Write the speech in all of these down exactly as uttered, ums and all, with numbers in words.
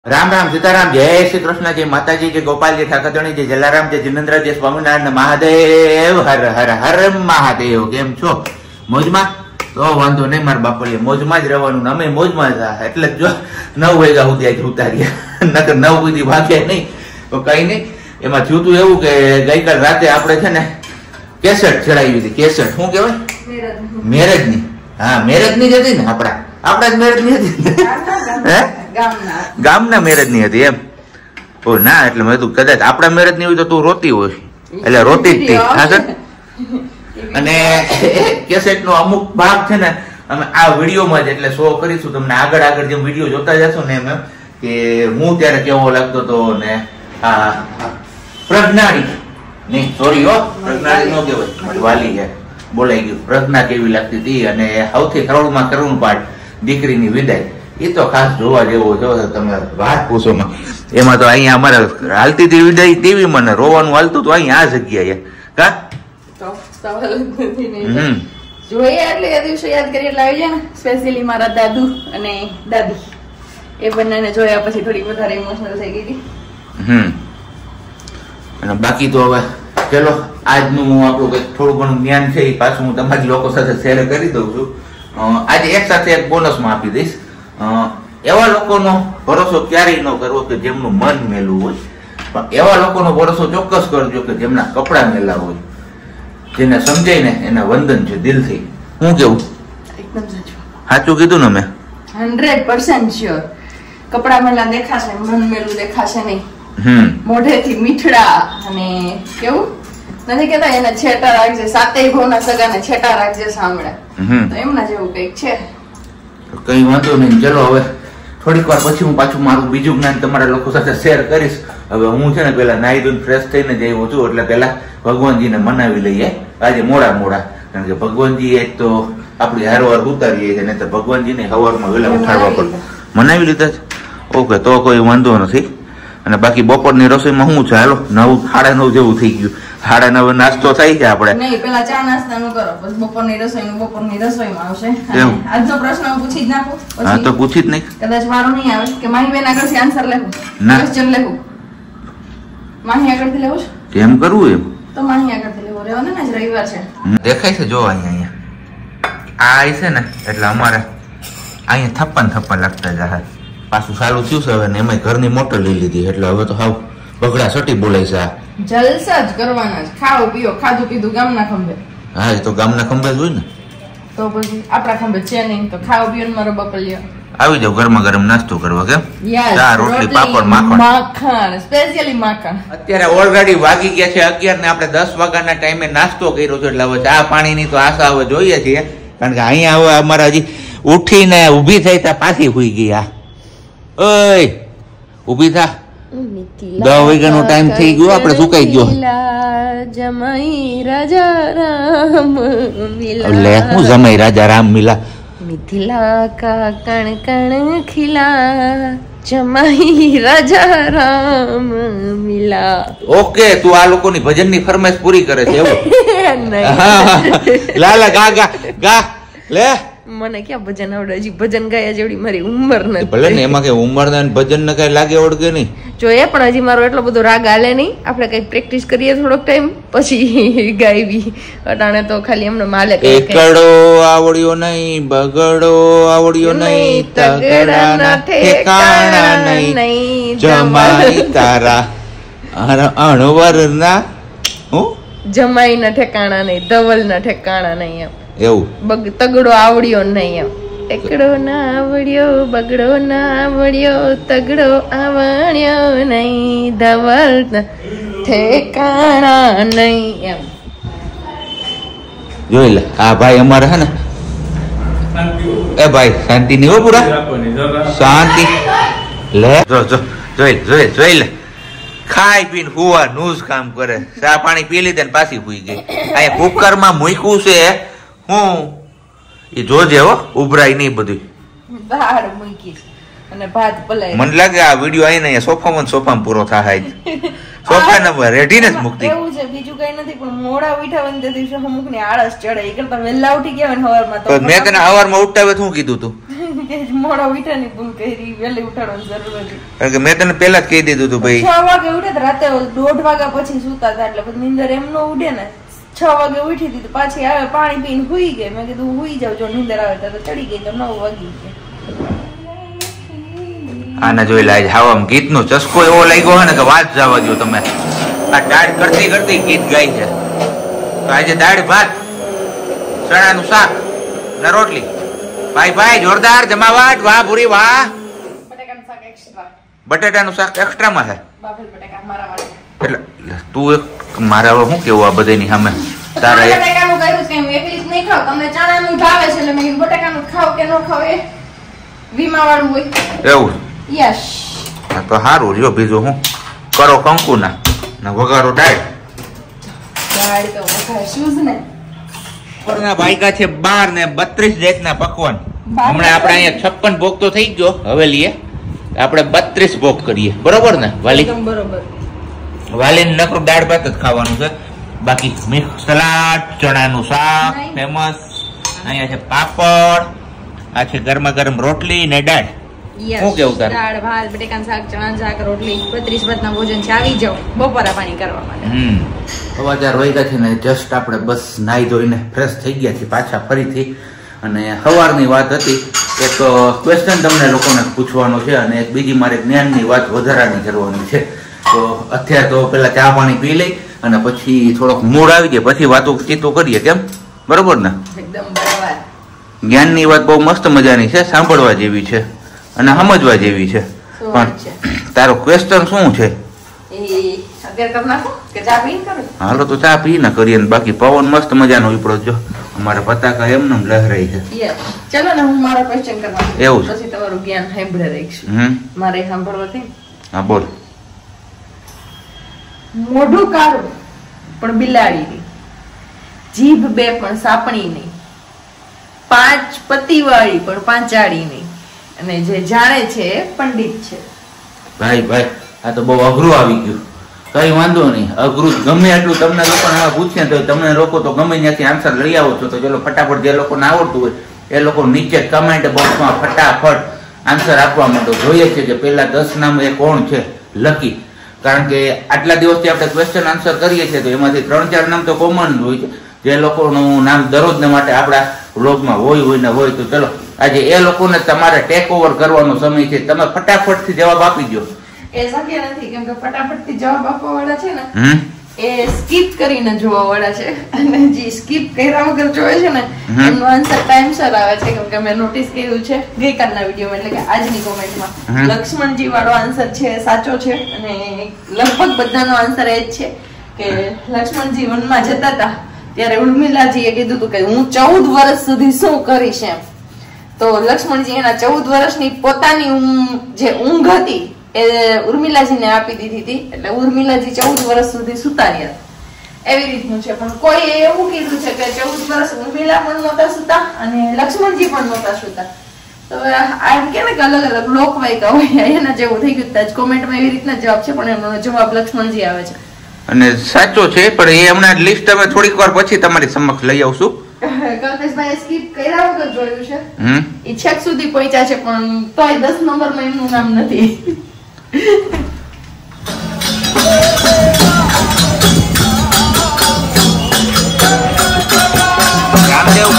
राम राम सीताराम जय श्री कृष्ण जय माता जी जय गोपाल जय ठाकरणी जय जलाराम जय जिनेन्द्र जय स्वामीनारायण महादेव हर हर हर महादेव केम छो मोजमा तो वांधो नहीं मार बापड़िए मोजमा ज रहवानुं अमे मोजमा ज था एटले जो नौ वाग्या सुधी आज उतार्या नकर नौ सुधी भाग्या नहीं तो कई नहीं एमां थयुं तुं एवुं के गईकाल राते आपणे छे ने केसेट चढ़ावी हती केसेट शुं कहेवाय मेरेज नी हाँ मेरेज नी ज हती ने आपड़ा आपड़ा ज मेरेज नी हती हे गामना मेरेज नहीं हती एम ओ ना એટલે મેં તો કદાચ આપડા મેરેજ ની હોય તો તું રોતી હોય એટલે રોતી જ હતી હા સર અને કેસેટ નો અમુક ભાગ છે ને અમે આ વિડિયો માં જ એટલે શો કરીશું તમને આગળ આગળ જેમ વિડિયો જોતા જશો ને એમ કે હું ત્યારે કેવો લાગતો તો ને આ પ્રજ્ઞાની નહીં સોરી હો પ્રજ્ઞાની નો કહેવાય મારી વાલી છે બોલાઈ ગયું પ્રજ્ઞા કેવી લાગતી હતી અને સૌથી કરોડમાં કરોડ પાઠ દીકરીની વિદાય એ તો ખાસ જોવા જેવો જો તમે વાત પૂછો માં એમાં તો અહીંયા અમારે હાલતી હતી વિદાય ટીવી મને રોવાનું હાલતું તો અહીંયા આ જગ્યાએ કા તો સવાલ જ નથી ને જોઈએ એટલે એ દિવસે યાદ કરી એટલે આવી જાય ને સ્પેશિયલી મારા દાદુ અને દાદી એ બંનેને જોયા પછી થોડી વધારે ઇમોશનલ થઈ ગઈ હતી હમ અને બાકી તો હવે ચલો આજનું આપણું કંઈક થોડું ઘણું જ્ઞાન છે એ પાછું હું તમારી લોકો સાથે શેર કરી દઉં છું આજે એક સાથે એક બોનસમાં આપી દઈશ એવા લોકોનો ભરોસો ક્યારેય ન કરવો કે જેમનું મન મેલું હોય પણ એવા લોકોનો ભરોસો ચોક્કસ કરજો કે જેમના કપડા મેલા હોય જેને સમજાય ને એના વંદન છે દિલથી હું કેવું એકદમ સાચું સાચું કીધું ને મેં હંડ્રેડ પર્સન્ટ શ્યોર કપડા મેલા દેખાશે મન મેલું દેખાશે નહીં હમ મોઢેથી મીઠડા અને કેવું નથી કેતા એને છેટા રાખજે સાતેય ભાવના સગાને છેટા રાખજે સાંભળે તો એમના જેવું કઈક છે કઈ વાંધો નહીં ચલો હવે થોડીક વાર પછી હું પાછું મારું બીજું જ્ઞાન તમારા લોકો સાથે શેર કરીશ હવે હું છે ને પેલા નાઈ ધોઈને ફ્રેશ થઈને જ આવ્યો છું એટલે પેલા ભગવાનજીને મનાવી લઈએ આજે મોડા મોડા કારણ કે ભગવાનજી એક તો આપણી હારવાર ઉતારીએ છે ને તો ભગવાનજીને સવારમાં વહેલા ઉઠાડવા પડે મનાવી લીધા છે ઓકે તો કોઈ વાંધો નથી અને બાકી બપોરની રસોઈમાં શું છે હાલો નવ સાડા નવ જેવું થઈ ગયું સાડા નવ નાસ્તો થઈ છે આપણે નહીં પેલા ચા નાસ્તાનું કરો પછી બપોરની રસોઈનું બપોરની રસોઈમાં આવશે આજનો પ્રશ્ન હું પૂછી જ નાખું હા તો પૂછી જ નહીં કદાચ વારો નહીં આવે કે માહી બેન આગળથી આન્સર લેવું ક્વેશ્ચન લેવું માહી આગળથી લેવું છે કેમ કરવું એમ તો માહી આગળથી લેવું રહેવા દે ને આજ રવિવાર છે દેખાય છે જો અહીંયા અહીંયા આ છે ને એટલે અમારે અહીંયા થપ્પન થપ્પન લાગતા જાય પાછું સારું થયું છે હવે ને એમાં ઘરની મોટર લઈ લીધી એટલે હવે તો હાવ બગડા સટી બોલાય છે આ જલસા જ કરવાના છે ખાઓ પીઓ ખાધું પીધું ગામના ખંભે હા એ તો ગામના ખંભે જ હોય ને તો પછી આપણા ખંભે છે નહીં તો ખાઓ પીઓ ને મારો બપલિયો આવી જાવ ગરમા ગરમ નાસ્તો કરવા કેમ ચા રોટલી પાપડ માખણ માખણ સ્પેશિયલી માખણ અત્યારે ઓલરેડી વાગી ગયા છે અગિયાર ને આપણે દસ વાગ્યાના ટાઈમે નાસ્તો કર્યો છે એટલે હવે ચા પાણીની તો આશા હવે જોઈએ છીએ કારણ કે અહીંયા હવે અમારા હજી ઉઠીને ઊભી થઈ ત્યાં પાછી હુઈ ગયા ઓય ઊભી થા દસ વાગ્યાનો ટાઈમ થઈ ગયો આપણે સુકાઈ ગયો જમાઈ રાજા રામ મિલા લે હું જમાઈ રાજા રામ મિલા મિથિલા કા કણ કણ ખિલા જમાઈ રાજા રામ મિલા ઓકે તું આ લોકોની ભજનની ફરમાઈશ પૂરી કરે છે એવું લાલા ગા ગા ગા લે મને ક્યાં ભજન આવડે હજી ભજન ગાયા જેવડી મારી ઉંમર નથી ભલે ને એમાં કઈ ઉંમર ને ભજન ને કઈ લાગે ઓળગે નહીં જો એ પણ હજી મારો એટલો બધો રાગ હાલે નહીં આપણે કઈ પ્રેક્ટિસ કરીએ થોડોક ટાઈમ પછી ગાયવી અટાણે તો ખાલી એમને માલે એકડો આવડ્યો નહીં બગડો આવડ્યો નહીં તગડા ના ઠેકાણા નહીં જમાઈ તારા અણવર ના હું જમાઈ ના ઠેકાણા નહીં ધવલ ના ઠેકાણા નહીં એમ એવું બગ તગડો આવડ્યો નહીં એમ એકડો ના આવડ્યો બગડો ના આવડ્યો તગડો આવડ્યો નહીં ધવલ ઠેકાણા નહીં એમ જોઈ લે આ ભાઈ અમારે હે ને એ ભાઈ શાંતિ નહીં હો પૂરા શાંતિ લે જો જો જોઈ જોઈ જોઈ લે ખાઈ પીને હુવા નું જ કામ કરે ચા પાણી પી લીધે ને પાછી હુઈ ગઈ અહીંયા કુકર માં મૂક્યું છે હું એ જોજે હો ઉભરાય નહીં બધું દાળ મૂકી અને ભાત પલાય મને લાગે આ વિડિયો આઈને સોફામાં સોફામાં પૂરો થાય સોફા નંબર રેડી ને જ મુકતી એવું છે બીજું કઈ નથી પણ મોડા ઉઠાવન તે દિવસે અમુક ને આળસ ચડે એ કરતા વેલા ઉઠી ગયા ને હવારમાં તો મેં તને હવારમાં ઉઠાવે શું કીધું તું કે મોડા ઉઠ્યા ની ભૂલ કરી, વહેલી ઉઠાડવાની જરૂર હતી. કારણ કે મેં તને પહેલા જ કહી દીધું હતું ભાઈ છ વાગે ઉઠે રાતે દોઢ વાગ્યા પછી સુતા હતા એટલે પછી નીંદર એમ નો ઉડે ને. છ વાગે ઉઠી હતી તો પાછી આવે પાણી પીને હુઈ ગઈ. મેં કીધું હુઈ જાવ, જો નીંદર આવે તો ચડી ગઈ તો નવ વાગી ગયા. આને જોઈ લાજ હાવમ ગીત નો ચસ્કો એવો લાગ્યો હોય ને કે વાત જવા દો તમે. આ દાળ કરતી કરતી ગીત ગાય છે. તો આજે દાળ ભાત, ચણાનું શાક ને રોટલી. ભાઈ ભાઈ જોરદાર જમાવટ. વાહ ભૂરી વાહ. બટાકાનું શાક એક્સ્ટ્રા. બટાટાનું શાક એક્સ્ટ્રા માં છે બાફેલ બટાકા મારા માટે. એટલે તું એક મારા હવે શું કેવું આ બધાની સામે તારા એક બટાકાનું કર્યું છે, હું એકલી જ નહીં ખાવ. તમને ચણાનું ભાવે છે એટલે મેં કીધું બટાકાનું ખાવ કે ન ખાવ એ વીમા વાળું હોય એવું. યસ. હા તો સારું રહ્યો. બીજું હું કરો કંકુ ના ને વઘારો દાળ. દાળ તો વઘારશું જ ને. ના ભાઈકા છે બાર ને બત્રીસ જાતના પકવાન. હમણાં આપણે અહીંયા છપ્પન ભોગ તો થઈ ગયો હવેલીએ, આપણે બત્રીસ ભોગ કરીએ. બરોબર ને વાલી? એકદમ બરોબર. વાલી નકરું દાળ ભાત જ ખાવાનું છે. બાકી મિક્સ સલાડ, ચણાનું શાક ફેમસ. અહીંયા છે પાપડ, આ છે ગરમા ગરમ રોટલી ને દાળ. શું કેવું તારે? દાળ ભાત બટેકાનું શાક ચણાનું શાક રોટલી બત્રીસ ભાતના ભોજન છે. આવી જાવ બપોરા પાણી કરવા માટે. હમ સવાચાર વાગ્યા છે ને જસ્ટ આપણે બસ નાઈ ધોઈને ફ્રેશ થઈ ગયા છીએ પાછા ફરીથી. અને સવારની વાત હતી, એક ક્વેશ્ચન તમને લોકોને પૂછવાનો છે અને એક બીજી મારે જ્ઞાનની વાત વધારાની કરવાની છે. તો અત્યારે તો પેલા ચા પાણી પી લઈ અને પછી થોડોક મૂડ આવી જાય પછી વાતો ચીતો કરીએ. કેમ? બરોબર ને? એકદમ બરાબર. જ્ઞાનની વાત બહુ મસ્ત મજાની છે, સાંભળવા જેવી છે અને સમજવા જેવી છે. પણ તારો ક્વેશ્ચન શું છે? હાલો તો ચા પી ના કરીએ. બાકી પવન મસ્ત મજાનો ઉપડો જો અમારા પતાકા એમને લહેરાઈ છે. ચલો ને હું મારો ક્વેશ્ચન કરવા. એવું છે? પછી તમારું જ્ઞાન સાંભળે રહીશું. હમ મારે સાંભળવાથી. હા બોલ. મોઢું કાળું પણ બિલાડી નહીં, જીભ બે પણ સાપણી નહીં, પાંચ પતિ વાળી પણ પાંચાળી નહીં, અને જે જાણે છે એ પંડિત છે. ભાઈ ભાઈ આ તો બહુ અઘરું આવી ગયું. કઈ વાંધો નહીં, અઘરું ગમે એટલું તમને લોકોને આવા પૂછે તો તમને લોકો તો ગમે ત્યાંથી આન્સર લઈ આવો છો. તો ચલો ફટાફટ જે લોકોને આવડતું હોય એ લોકો નીચે કમેન્ટ બોક્સમાં ફટાફટ આન્સર આપવા માંડો. જોઈએ છે કે પેલા દસ નામ એ કોણ છે લકી. કારણ કે આટલા દિવસથી આપણે ક્વેશ્ચન આન્સર કરીએ છીએ તો એમાંથી ત્રણ ચાર નામ તો કોમન હોય છે, જે લોકોનું નામ દરરોજને માટે આપણા વ્લોગમાં હોય હોય ને હોય. તો ચલો આજે એ લોકોને તમારે ટેક ઓવર કરવાનો સમય છે. તમે ફટાફટથી જવાબ આપી દો. એ શક્ય નથી કેમ કે ફટાફટથી જવાબ આપવા વાળા છે ને હમ એ સ્કીપ કરીને જોવા વાળા છે, અને જે સ્કીપ કર્યા વગર જોવે છે ને એમનો આન્સર ટાઈમસર આવે છે. કેમ કે મેં નોટિસ કર્યું છે ગઈકાલના વિડીયોમાં, એટલે કે આજની કોમેન્ટમાં લક્ષ્મણજી વાળો આન્સર છે સાચો છે. અને લગભગ બધાનો આન્સર એ જ છે કે લક્ષ્મણજી વનમાં જતા હતા ત્યારે ઉર્મિલાજીએ કીધું હતું કે હું ચૌદ વર્ષ સુધી શું કરીશ એમ. તો લક્ષ્મણજી એના ચૌદ વર્ષની પોતાની જે ઊંઘ હતી એ ઉર્મિલાજીને આપી દીધી હતી, એટલે ઉર્મિલાજી ચૌદ વર્ષ સુધી સુતા રહ્યા. એવી રીતનું છે. પણ કોઈ એવું કીધું છે કે ચૌદ વર્ષ ઉર્મિલા પણ નહોતા સુતા અને લક્ષ્મણજી પણ નહોતા સુતા. તો આમ કે ને કે અલગ અલગ લોકવાયકા હોય એના જેવું થઈ ગયું. આજ કોમેન્ટમાં એવી રીતના જવાબ છે પણ એનો જવાબ લક્ષ્મણજી આવે છે અને સાચો છે. પણ એ હમણાં લિસ્ટ અમે થોડીક વાર પછી તમારી સમક્ષ લઈ આવશું. કલ્પેશભાઈ સ્કીપ કર્યા વગર જોયું છે, હમ એ છેક સુધી પહોંચ્યા છે પણ તોય દસ નંબરમાં એમનું નામ નથી. રામદેવ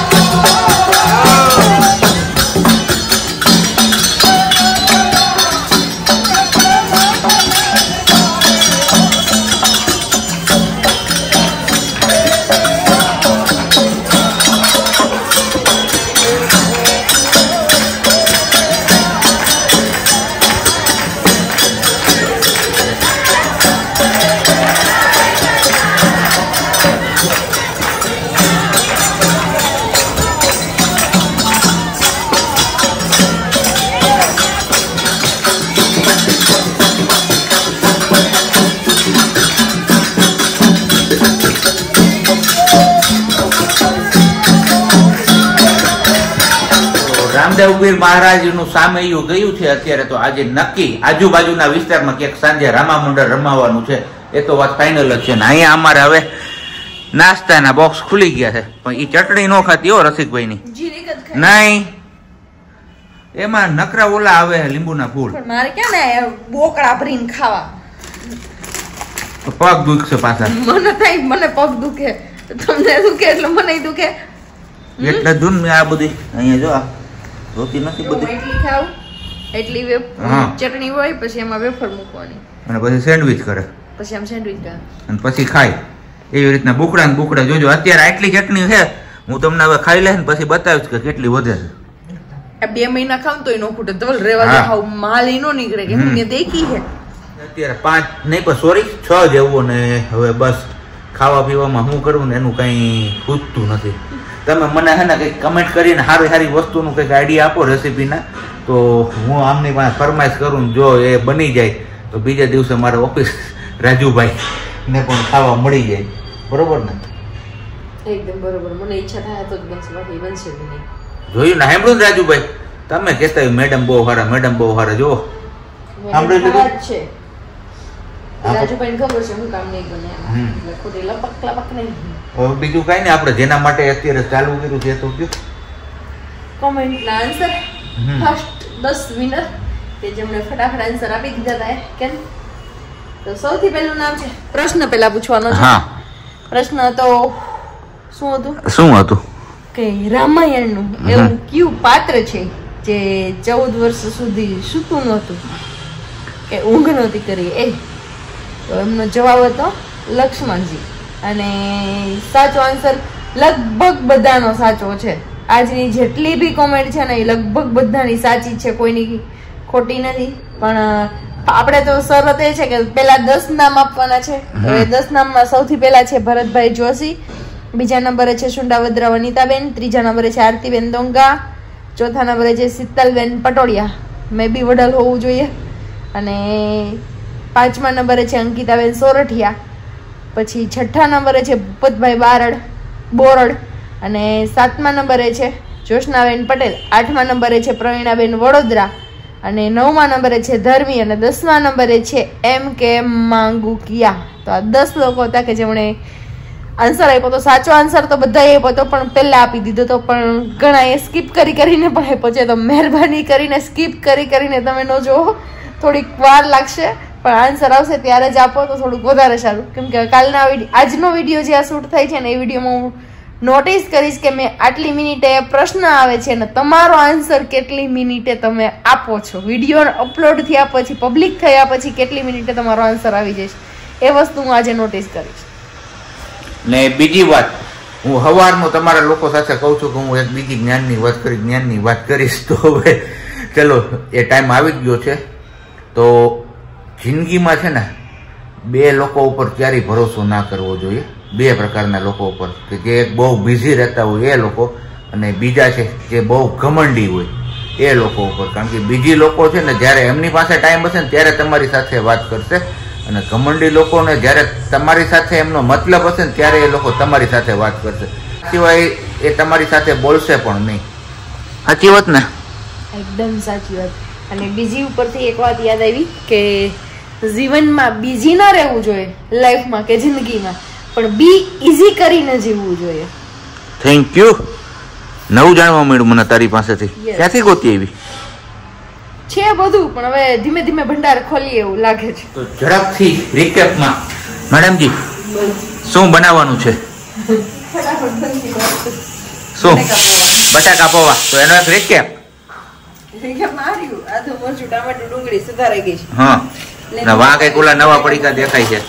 રામદેવપીર મહારાજનું સામૈયું ગયું છે અત્યારે. તો આજે નક્કી આજુબાજુના વિસ્તારમાં ક્યાંક સાંજે રામા મંડળ રમાવાનું છે. એ તો વાત ફાઇનલ જ છે ને. અહીંયા અમારે હવે નાસ્તાના બોક્સ ખુલી ગયા છે, પણ એ ચટણી નો ખાતી હો રસિકભાઈ ની. નહીં એમાં નકરા ઓલા આવે લીંબુના ફૂલ. પણ મારે ક્યાં ને બોકડા ભરીને ખાવા. પગ દુખશે પાછા. મને થાય મને પગ દુખે, તમને દુખે એટલે મને દુખે. એટલે દૂન મેં આ બધી અહીંયા જો આ જોતી નથી બધી. એટલી ખાવ એટલી ચટણી હોય, પછી એમાં વેફર મૂકવાની અને પછી સેન્ડવિચ કરે, પછી આમ સેન્ડવિચ કરે અને પછી ખાય. એવી રીતના બુકડા ને બુકડા જોજો. અત્યારે આટલી ચટણી છે, હું તમને હવે ખાઈ લે ને પછી બતાવીશ કે કેટલી વધે છે. બે મહિના ખાવ તો નો ખૂટે, ધવલ રેવા દે, હાવ માલ ઈ નો નીકળે કે હું દેખી છે. અત્યારે પાંચ નહીં પણ સોરી છ જેવું, ને હવે બસ ખાવા પીવામાં શું કરવું ને એનું કઈ પૂછતું નથી. તમે મને હે ને કંઈક કમેન્ટ કરીને સારી સારી વસ્તુનું કંઈક આઈડિયા આપો રેસીપીના, તો હું આમની પાસે ફરમાઈશ કરું. જો એ બની જાય તો બીજા દિવસે મારે ઓફિસ રાજુભાઈ ને પણ ખાવા મળી જાય. બરોબર ને? એકદમ બરોબર. મને ઈચ્છા થાય તો જ બનશે, બાકી બનશે નહીં. જોયું ને? સાંભળ્યું ને રાજુભાઈ? તમે કહેતા મેડમ બહુ સારા, મેડમ બહુ સારા. જો સાંભળી લીધું છે. રાજુભાઈને ખબર છે હું કામ નહીં બને, એટલે ખોટી લપક લપક નહીં. બીજું કઈ નહીં, આપણે જેના માટે અત્યારે ચાલુ કર્યું છે તો કયો કોમેન્ટ ના આન્સર. ફર્સ્ટ દસ વિનર કે જેમણે ફટાફટ આન્સર આપી દીધા હતા કેમ. તો સૌથી પહેલું નામ છે, પ્રશ્ન પહેલા પૂછવાનો છે. હા, પ્રશ્ન તો શું હતું? શું હતું? કે રામાયણનું એવું કયું પાત્ર છે જે ચૌદ વર્ષ સુધી સૂતું નહોતું કે ઊંઘ નહોતી કરી? એ તો એમનો જવાબ હતો લક્ષ્મણજી. અને સાચો આન્સર લગભગ બધાનો સાચો છે. આજની જેટલી બી કોમેન્ટ છે ને એ લગભગ બધાની સાચી છે, કોઈની ખોટી નથી. પણ આપણે તો શરત એ છે કે પેલા દસ નામ આપવાના છે. હવે દસ નામમાં સૌથી પહેલા છે ભરતભાઈ જોશી, બીજા નંબરે છે સુંડાવદ્રા વનિતાબેન, ત્રીજા નંબરે છે આરતીબેન દોંગા, ચોથા નંબરે છે શીતલબેન પટોડિયા, મે બી વડલ હોવું જોઈએ, અને પાંચમા નંબરે છે અંકિતાબેન સોરઠિયા, પછી છઠ્ઠા નંબરે છે ભૂપતભાઈ બારડ બોરડ, અને સાતમા નંબરે છે જોશનાબેન પટેલ, આઠમા નંબરે છે પ્રવીણાબેન વડોદરા, અને નવમા નંબરે છે ધર્મી, અને દસમા નંબરે છે એમ કે માંગુકિયા. તો આ દસ લોકો હતા કે જેમણે આન્સર આપ્યો. તો સાચો આન્સર તો બધા આપ્યો હતો, પણ પહેલા આપી દીધો તો, પણ ઘણા એ સ્કીપ કરી કરીને પણ આપ્યો છે. તો મહેરબાની કરીને સ્કીપ કરી કરીને તમે ન જોવો, થોડીક વાર લાગશે, પણ આન્સર આવશે ત્યારે જ આપો તો થોડુંક વધારે સારું. કેમ કે કાલના આજનો વિડીયો જે આ શૂટ થાય છે ને એ વિડીયોમાં હું નોટિસ કરીશ કે મેં આટલી મિનિટે પ્રશ્ન આવે છે ને તમારો આન્સર કેટલી મિનિટે તમે આપો છો. વિડીયો અપલોડ થયા પછી, પબ્લિક થયા પછી કેટલી મિનિટે તમારો આન્સર આવી જશે એ વસ્તુ હું આજે નોટિસ કરીશ. ને બીજી વાત, હું સવારનું તમારા લોકો સાથે કહું છું કે હું એક બીજી જ્ઞાનની વાત કરી જ્ઞાનની વાત કરીશ. તો હવે ચલો એ ટાઈમ આવી ગયો છે. તો જિંદગીમાં છે ને બે લોકો ઉપર ક્યારેય ભરોસો ના કરવો જોઈએ. બે પ્રકારના લોકો ઉપર, કે જે બહુ બિઝી રહેતા હોય એ લોકો, અને બીજા છે જે બહુ ઘમંડી હોય એ લોકો ઉપર. કારણ કે બીજી લોકો છે ને જ્યારે એમની પાસે ટાઈમ હશે ને ત્યારે તમારી સાથે વાત કરશે, અને ઘમંડી લોકોને જ્યારે તમારી સાથે એમનો મતલબ હશે ને ત્યારે એ લોકો તમારી સાથે વાત કરશે, સિવાય એ તમારી સાથે બોલશે પણ નહીં. સાચી વાત ને? એકદમ સાચી વાત. અને બીજી ઉપરથી એક વાત યાદ આવી કે જીવનમાં બીજી ના રહેવું જોઈએ, લાઈફમાં કે જિંદગીમાં, પણ બી ઈઝી કરીને જીવવું જોઈએ. Thank you. નવું જાણવા મળ્યું મને તારી પાસેથી. ક્યાંથી ગોતી આવી છે બધું, પણ હવે ધીમે ધીમે ભંડાર ખોલીએ એવું લાગે છે. તો ઝડપથી રિકેપમાં મેડમજી શું બનાવવાનું છે? શું? બટાકા પૌવા. તો એનો એક રિકેપ. હા, વાં કઈક ઓલા નવા પડીકા દેખાય છે.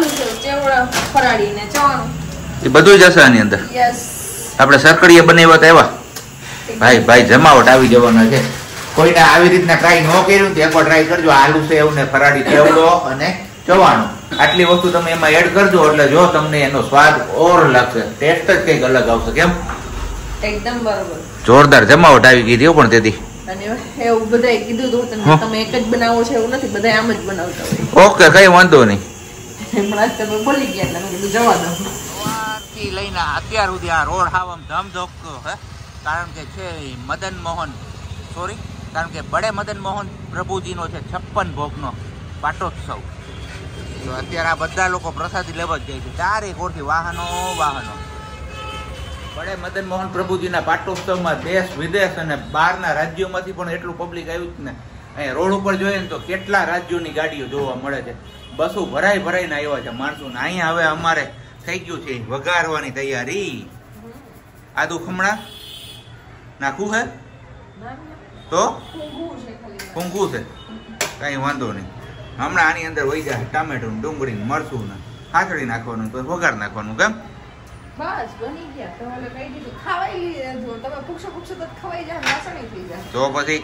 એ બધું જ હશે આની અંદર. આપણે સરકડીએ બનાવ્યા હતા એવા. ભાઈ ભાઈ જમાવટ આવી જવાના છે. કોઈને આવી રીતના ટ્રાય ન કર્યું તો એકવાર ટ્રાય કરજો. આલુ સેવ ને ફરાળી ચેવડો અને ચવાણું, આટલી વસ્તુ તમે એમાં એડ કરજો એટલે જો તમને એનો સ્વાદ ઓર લાગશે, ટેસ્ટ જ કઈક અલગ આવશે. કેમ? એકદમ બરોબર. જોરદાર જમાવટ આવી ગઈ હતી પણ તેથી. અને એવું બધાય કીધું તો તમે એક જ બનાવો છો એવું નથી, બધા આમ જ બનાવતા હોય. ઓકે, કઈ વાંધો નહીં. પણ આજ તમે બોલી ગયા એટલે મેં કીધું જવા દો. સવારથી લઈને અત્યાર સુધી આ રોડ હાવમ ધમધોકતો હે. કારણ કે છે મદન મોહન સોરી કારણ કે બડે મદન મોહન પ્રભુજીનો છે છપ્પન ભોગનો પાટોત્સવ. તો અત્યારે આ બધા લોકો પ્રસાદી લેવા જ જાય છે. ચારે કોરથી વાહનો વાહનો વડે મદન મોહન પ્રભુજીના પાટોત્સવમાં દેશ વિદેશ અને બહારના રાજ્યોમાંથી પણ એટલું પબ્લિક આવ્યું છે ને, અહીંયા રોડ ઉપર જોઈએ ને તો કેટલા રાજ્યોની ગાડીઓ જોવા મળે છે. બસો ભરાઈ ભરાઈને આવ્યા છે માણસો. ને અહીંયા હવે અમારે થઈ ગયું છે વઘારવાની તૈયારી. આદુ ખમણા નાખવું છે તો કુંકુ છે, કઈ વાંધો નહીં. હમણાં આની અંદર વહી જાય ટામેટું, ડુંગળી, મરચું ને ખાચડી નાખવાનું, તો વઘાર નાખવાનું. કેમ બસ બની ગયા. તમે કહી દીધું ખવાઈ લીધું. તમે પૂછો પૂછો તો ખવાઈ જાય, વાસણી થઈ જાય. તો પછી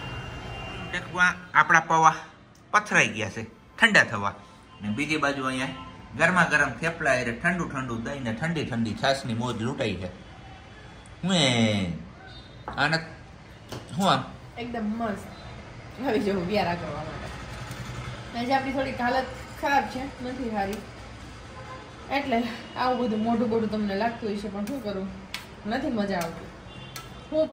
આપણા પૌવા પથરાઈ ગયા છે ઠંડા થવા. ને બીજી બાજુ અહીંયા ગરમા ગરમ થેપલા એટલે ઠંડુ ઠંડુ દહીં ને ઠંડી ઠંડી છાશની મોજ લૂંટાઈ છે. હું આને હું આમ એકદમ મસ્ત આવી જવું વ્યારા કરવા માટે. આજે આપણી થોડીક હાલત ખરાબ છે, નથી સારી, એટલે આવું બધું મોઢું બોઢું તમને લાગતું હોય છે, પણ શું કરું, નથી મજા આવતી.